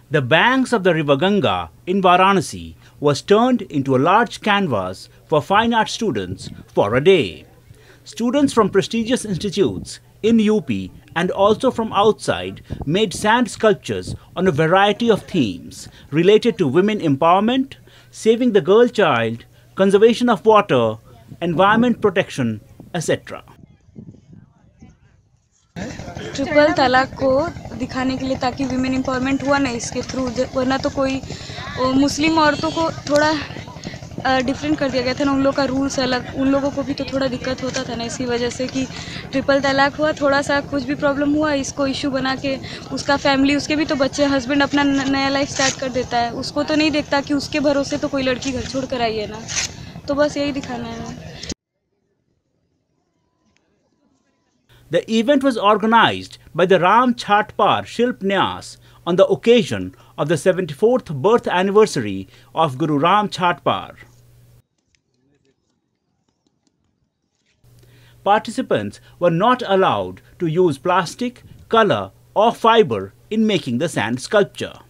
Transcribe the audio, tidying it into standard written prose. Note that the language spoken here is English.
The banks of the river Ganga in Varanasi was turned into a large canvas for fine art students for a day. Students from prestigious institutes in UP and also from outside made sand sculptures on a variety of themes related to women empowerment, saving the girl child, conservation of water, environment protection, etc. Triple तलाक को दिखाने के लिए, ताकि women empowerment हुआ ना इसके through, वरना तो कोई मुस्लिम औरतों को थोड़ा डिफरेंट कर दिया गया था ना, उन लोगों का रूल्स अलग, उन लोगों को भी तो थोड़ा दिक्कत होता था ना, इसकी वजह से कि ट्रिपल तलाक हुआ, थोड़ा सा कुछ भी प्रॉब्लम हुआ इसको इशू बना के उसका फैमिली, उसके भी तो बच्चे, हस्बैंड अपना नया लाइफ स्टार्ट कर देता है, उसको तो नहीं देखता कि उसके भरोसे तो कोई लड़की घर छोड़ कर आई है ना, तो बस यही दिखाना है। The event was organized by the Ram Chhatpar Shilp Nyas on the occasion of the 74th birth anniversary of Guru Ram Chhatpar. Participants were not allowed to use plastic, color or fiber in making the sand sculpture.